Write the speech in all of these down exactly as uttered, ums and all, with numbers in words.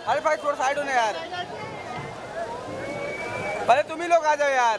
अरे भाई थोड़ा साइड होने यार, पहले तुम ही लोग आ जाओ यार।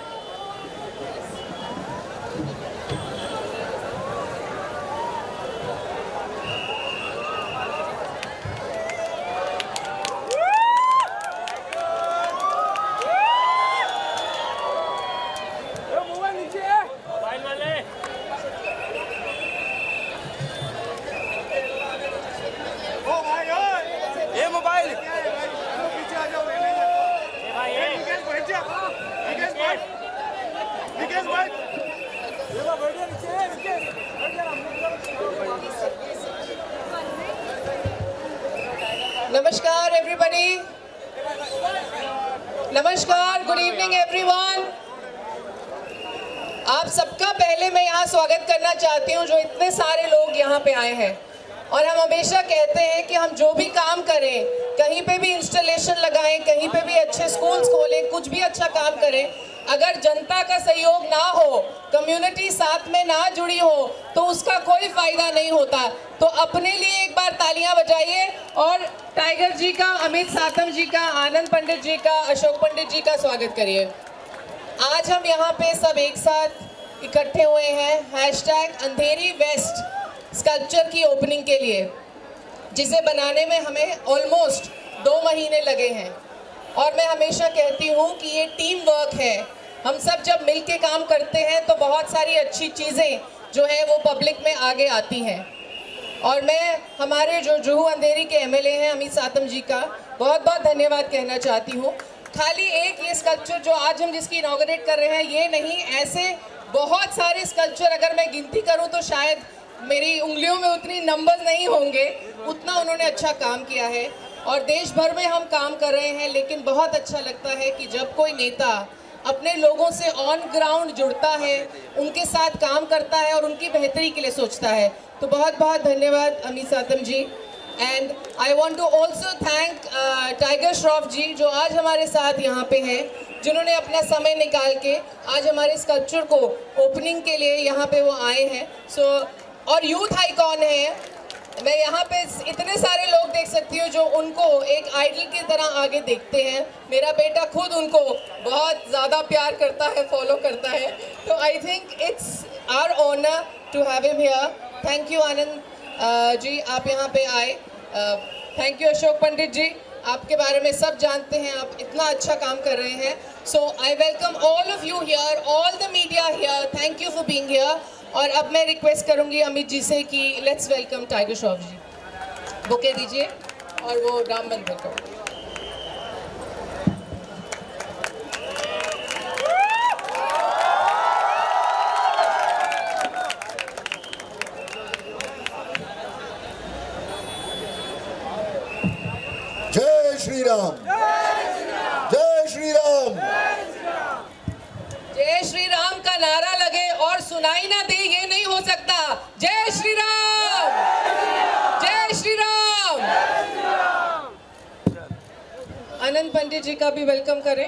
नमस्कार एवरीबॉडी, नमस्कार, गुड इवनिंग एवरीवन। आप सबका पहले मैं यहाँ स्वागत करना चाहती हूँ जो इतने सारे लोग यहाँ पे आए हैं। और हम हमेशा कहते हैं कि हम जो भी काम करें, कहीं पे भी इंस्टॉलेशन लगाएं, कहीं पे भी अच्छे स्कूल्स खोलें, कुछ भी अच्छा काम करें, अगर जनता का सहयोग ना हो, कम्युनिटी साथ में ना जुड़ी हो, तो उसका कोई फायदा नहीं होता। तो अपने लिए एक बार तालियां बजाइए और टाइगर जी का, अमित सातम जी का, आनंद पंडित जी का, अशोक पंडित जी का स्वागत करिए। आज हम यहाँ पे सब एक साथ इकट्ठे हुए हैं हैशटैग अंधेरी वेस्ट स्कल्पचर की ओपनिंग के लिए, जिसे बनाने में हमें ऑलमोस्ट दो महीने लगे हैं। और मैं हमेशा कहती हूँ कि ये टीम वर्क है। हम सब जब मिल के काम करते हैं तो बहुत सारी अच्छी चीज़ें जो हैं वो पब्लिक में आगे आती हैं। और मैं हमारे जो जुहू अंधेरी के एमएलए हैं अमित सातम जी का बहुत बहुत धन्यवाद कहना चाहती हूँ। खाली एक ये स्कल्पचर जो आज हम जिसकी इनॉग्रेट कर रहे हैं ये नहीं, ऐसे बहुत सारे स्कल्पचर अगर मैं गिनती करूँ तो शायद मेरी उंगलियों में उतनी नंबर्स नहीं होंगे, उतना उन्होंने अच्छा काम किया है। और देश भर में हम काम कर रहे हैं, लेकिन बहुत अच्छा लगता है कि जब कोई नेता अपने लोगों से ऑन ग्राउंड जुड़ता है, उनके साथ काम करता है और उनकी बेहतरी के लिए सोचता है। तो बहुत बहुत धन्यवाद Amit Satam ji. And I want to also thank Tiger Shroff ji जो आज हमारे साथ यहाँ पे हैं, जिन्होंने अपना समय निकाल के आज हमारे स्कल्पचर को ओपनिंग के लिए यहाँ पे वो आए हैं। सो so, और यूथ आइकॉन है, मैं यहाँ पे इतने सारे लोग देख सकती हूँ जो उनको एक आइडल की तरह आगे देखते हैं। मेरा बेटा खुद उनको बहुत ज़्यादा प्यार करता है, फॉलो करता है। तो I think it's our honour to have him here. Thank you Anand ji, आप यहाँ पे आए। थैंक यू अशोक पंडित जी, आपके बारे में सब जानते हैं, आप इतना अच्छा काम कर रहे हैं। So I welcome all of you here, all the media here, thank you for being here. और अब मैं रिक्वेस्ट करूंगी अमित जी से कि let's welcome Tiger Shroff ji. Bouquet दीजिए और वो राम मंदिर को। जय श्री राम, जय श्री राम। जय श्री राम का नारा लगे और सुनाई ना दे, ये नहीं हो सकता। जय श्री राम, जय श्री राम। आनंद पंडित जी का भी वेलकम करें।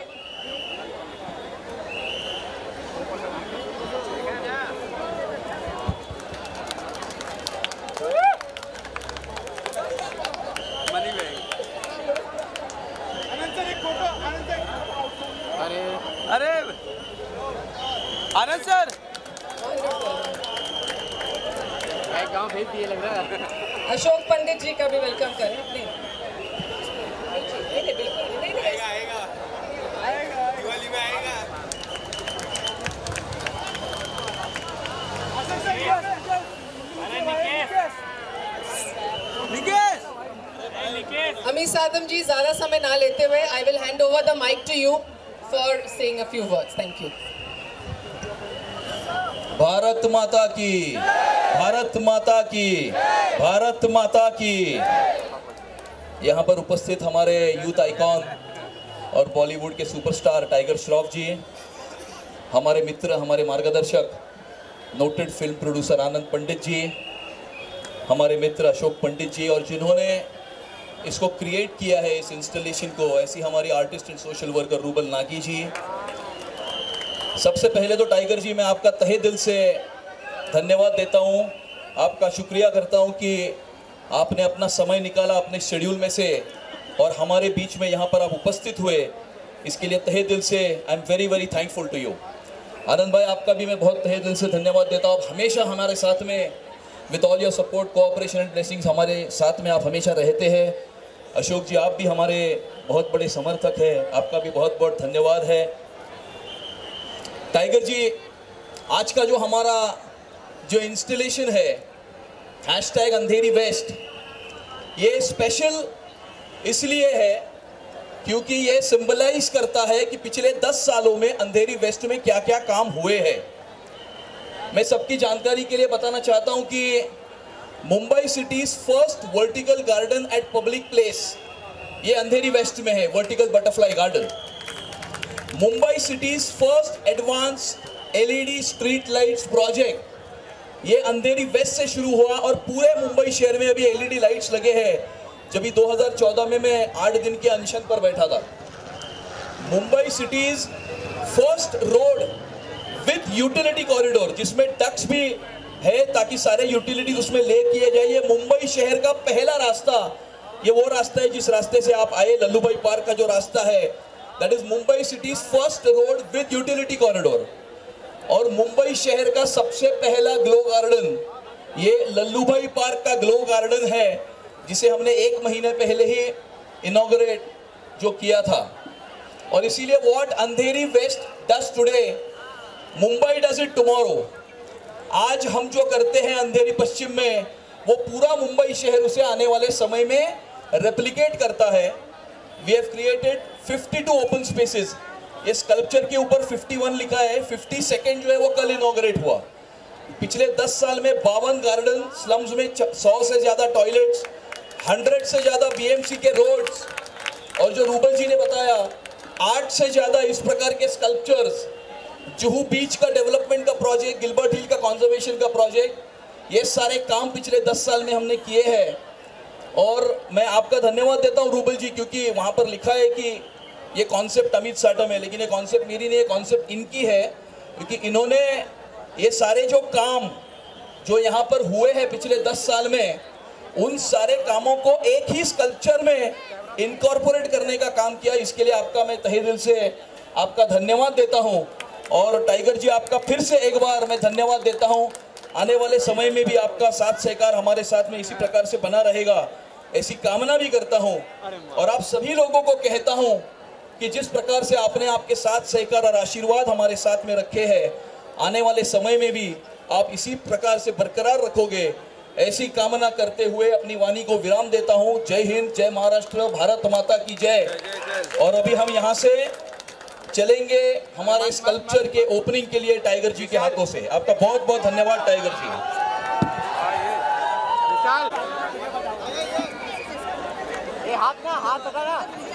अरे आनंद सर गाँव भेज दिए लग रहा है। अशोक पंडित जी का भी वेलकम करें। नहीं नहीं बिल्कुल नहीं, आएगा आएगा आएगा दिवाली में आएगा। अमित सातम जी, ज्यादा समय ना लेते हुए I will hand over the mic to you for saying a few words. Thank you. Bharat माता की, भारत माता की, भारत माता की। यहाँ पर उपस्थित हमारे यूथ आइकॉन और बॉलीवुड के सुपरस्टार टाइगर श्रॉफ जी, हमारे मित्र, हमारे मार्गदर्शक noted film producer Anand Pandit ji, हमारे मित्र अशोक पंडित जी, और जिन्होंने इसको क्रिएट किया है, इस इंस्टॉलेशन को, ऐसी हमारी artist and social worker Rubal Nagi ji. सबसे पहले तो टाइगर जी, मैं आपका तहे दिल से धन्यवाद देता हूँ, आपका शुक्रिया करता हूँ कि आपने अपना समय निकाला अपने शेड्यूल में से और हमारे बीच में यहाँ पर आप उपस्थित हुए, इसके लिए तहे दिल से I am very very thankful to you. Anand भाई, आपका भी मैं बहुत तहे दिल से धन्यवाद देता हूँ। हमेशा हमारे साथ में with all your support, cooperation and blessings हमारे साथ में आप हमेशा रहते हैं। अशोक जी, आप भी हमारे बहुत बड़े समर्थक हैं, आपका भी बहुत बहुत धन्यवाद है। टाइगर जी, आज का जो हमारा जो इंस्टॉलेशन है हैशटैग अंधेरी वेस्ट, ये स्पेशल इसलिए है क्योंकि ये सिंबलाइज करता है कि पिछले दस सालों में अंधेरी वेस्ट में क्या क्या काम हुए हैं। मैं सबकी जानकारी के लिए बताना चाहता हूं कि Mumbai city's first vertical garden at public place ये अंधेरी वेस्ट में है, vertical butterfly garden. Mumbai city's first advance LED street lights project ये अंधेरी वेस्ट से शुरू हुआ और पूरे मुंबई शहर में अभी एलईडी लाइट्स लगे हैं। जब दो हज़ार चौदह में मैं आठ दिन के अनशन पर बैठा था। Mumbai city's first road with utility corridor, जिसमें डक्स भी है ताकि सारे यूटिलिटी उसमें ले किए जाए। ये मुंबई शहर का पहला रास्ता, ये वो रास्ता है जिस रास्ते से आप आए, लल्लू भाई पार्क का जो रास्ता है, that is Mumbai city's first road with utility corridor. और मुंबई शहर का सबसे पहला ग्लो गार्डन ये लल्लू भाई पार्क का ग्लो गार्डन है, जिसे हमने एक महीने पहले ही इनॉग्रेट जो किया था। और इसीलिए what Andheri west does today, Mumbai does it tomorrow. आज हम जो करते हैं अंधेरी पश्चिम में, वो पूरा मुंबई शहर उसे आने वाले समय में रेप्लिकेट करता है। वी हैव क्रिएटेड बावन ओपन स्पेसेस। ये स्कल्पचर के ऊपर इक्यावन लिखा है, बावन सेकेंड जो है वो कल इनॉग्रेट हुआ। पिछले दस साल में बावन गार्डन, स्लम्स में सौ से ज्यादा टॉयलेट्स, हंड्रेड से ज्यादा बीएमसी के रोड्स, और जो रूबल जी ने बताया आठ से ज्यादा इस प्रकार के स्कल्पचर्स, जुहू बीच का डेवलपमेंट का प्रोजेक्ट, गिलबर्ट हिल का कंजर्वेशन का प्रोजेक्ट, ये सारे काम पिछले दस साल में हमने किए हैं। और मैं आपका धन्यवाद देता हूं रूबल जी, क्योंकि वहां पर लिखा है कि ये कॉन्सेप्ट अमित साटम है, लेकिन ये कॉन्सेप्ट मेरी नहीं है, कॉन्सेप्ट इनकी है, क्योंकि इन्होंने ये सारे जो काम जो यहाँ पर हुए हैं पिछले दस साल में, उन सारे कामों को एक ही स्कल्पचर में इनकॉर्पोरेट करने का काम किया। इसके लिए आपका मैं तहे दिल से आपका धन्यवाद देता हूं। और टाइगर जी, आपका फिर से एक बार मैं धन्यवाद देता हूं। आने वाले समय में भी आपका साथ सहकार हमारे साथ में इसी प्रकार से बना रहेगा, ऐसी कामना भी करता हूं। और आप सभी लोगों को कहता हूं कि जिस प्रकार से आपने आपके साथ सहकार और आशीर्वाद हमारे साथ में रखे हैं, आने वाले समय में भी आप इसी प्रकार से बरकरार रखोगे, ऐसी कामना करते हुए अपनी वाणी को विराम देता हूं। जय हिंद, जय महाराष्ट्र, भारत माता की जय। और अभी हम यहां से चलेंगे हमारे स्कल्पचर के ओपनिंग के लिए टाइगर जी के हाथों से। आपका बहुत बहुत धन्यवाद टाइगर जी। ये हाथ ना हाथ हटा ना।